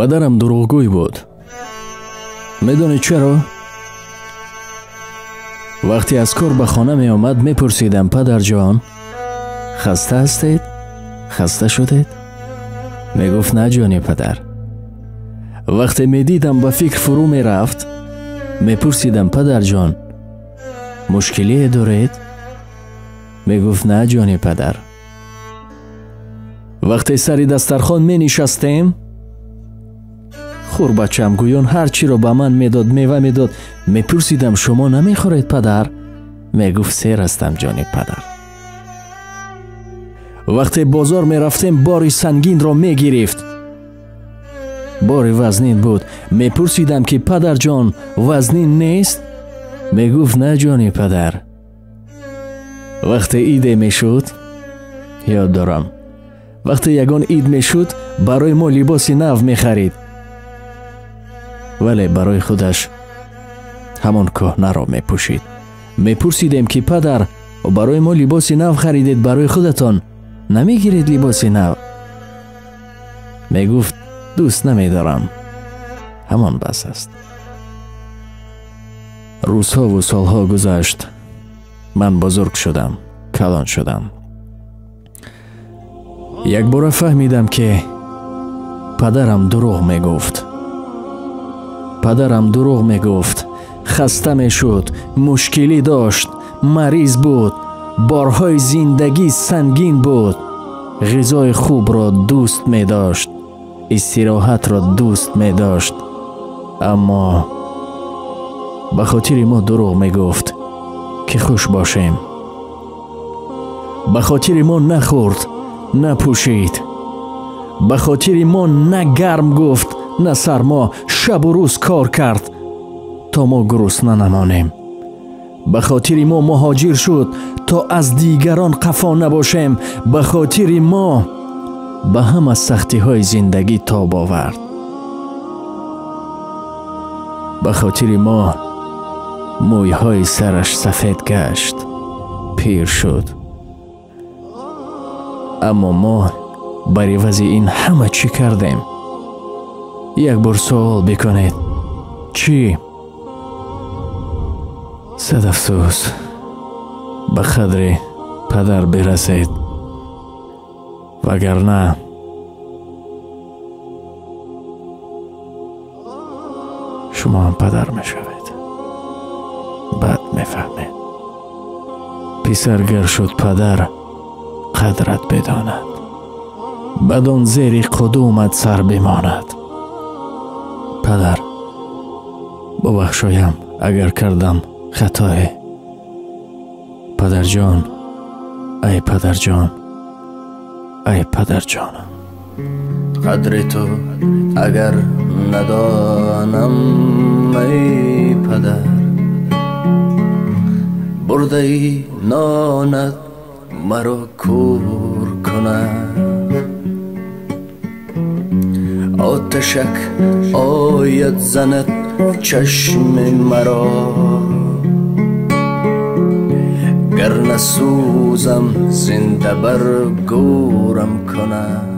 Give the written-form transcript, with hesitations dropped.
پدرم دروغگوی بود. میدونی چرا؟ وقتی از کار به خانه می آمد می پرسیدم پدر جان خسته هستید؟ خسته شدید؟ می گفت نه جانی پدر. وقتی می دیدم به فکر فرو می رفت می پرسیدم پدر جان مشکلی دارید؟ می گفت نه جانی پدر. وقتی سری دسترخوان می نشستیم خور بچم گویان هر چی رو به من میداد میوه میداد می پرسیدم شما نمی خورید پدر؟ می گفت سیر هستم جانی پدر. وقتی بازار می رفتیم باری سنگین را می گرفت باری وزنین بود می پرسیدم که پدر جان وزنین نیست؟ می گفت نه جانی پدر. وقتی ایده می شد یاد دارم وقتی یگان اید می شد برای ما لباس نو می خرید ولی برای خودش همان کهنه را می پوشید. می پرسیدیم که پدر برای ما لباس نو خریدید برای خودتان نمی گیرید لباس نو؟ می گفت دوست نمی دارم همان بس است. روزها و سالها گذشت. من بزرگ شدم کلان شدم. یک بار فهمیدم که پدرم دروغ می گفت. پدرم دروغ می گفت. خسته می شد مشکلی داشت مریض بود بارهای زندگی سنگین بود غذای خوب را دوست می داشت استراحت را دوست می داشت اما به خاطر ما دروغ می گفت که خوش باشیم. به خاطر ما نخورد نپوشید. به خاطر ما نه گرم گفت نه سرما شب و روز کار کرد تا ما گرسنه نمانیم. به خاطر ما مهاجر شد تا از دیگران قفا نباشیم. به خاطر ما به همه سختی های زندگی تاب آورد. به خاطر ما موی های سرش سفید گشت پیر شد. اما ما بر عوض این همه چی کردیم؟ یک بار سوال بکنید چی؟ صد افسوس به قدر پدر برسید وگرنه شما هم پدر می شوید بعد می فهمید پسر گر شد پدر قدرت بداند بدان زیر قدومت سر بماند. پدر ببخشایم اگر کردم خطای. پدر جان ای پدر جان ای پدر جانم. قدر تو اگر ندانم ای پدر برده ای نانت مرا کور کند آتشک آید زند چشم مرا گر نسوزم زنده بر گورم کند